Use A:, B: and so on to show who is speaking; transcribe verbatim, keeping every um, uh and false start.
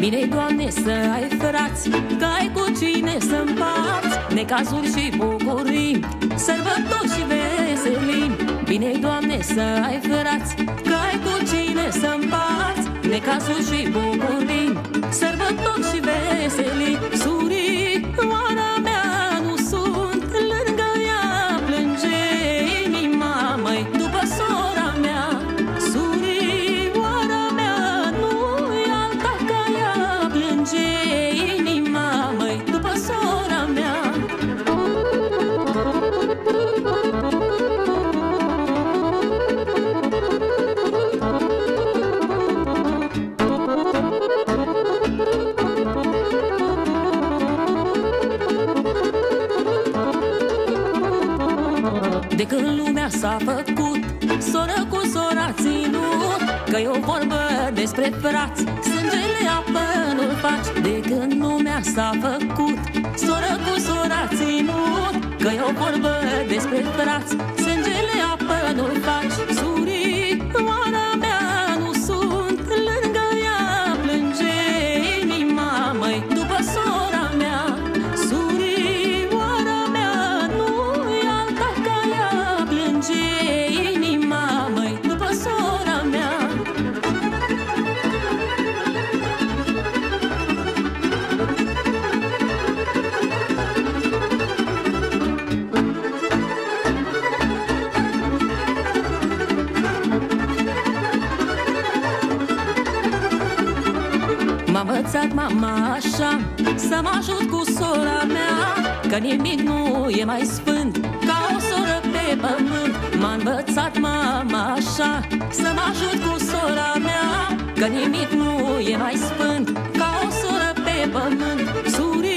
A: Bine, Doamne, să ai frați, că ai cu cine să împarți necazuri și bucurii, sărbători și veselii. Bine, Doamne, să ai frați, că ai cu cine să împarți necazuri și bucurii, sărbători și veselii. Surioara mea nu sunt lângă ea, plânge inima, măi, după sora mea. Surioara mea nu-i alta ca ea, plânge inima, măi, după sora mea. De când lumea s-a făcut, soră cu sora ținut, că-i o vorbă despre frați, sângele apă nu-l faci. De când lumea s-a făcut, soră cu sora ținut, că-i o vorbă despre frați, sângele apă nu-l faci. Surioara mea nu sunt lângă ea, plânge inima, măi, după sora mea. Surioara mea nu-i alta ca ea, plânge inima, măi, după sora mea. M-a învățat mama așa, să mă ajut cu sora mea, că nimic nu e mai sfânt ca o soră pe pământ. M-a învățat mama așa, să mă ajut cu sora mea, că nimic nu e mai sfânt ca o soră pe pământ. Suri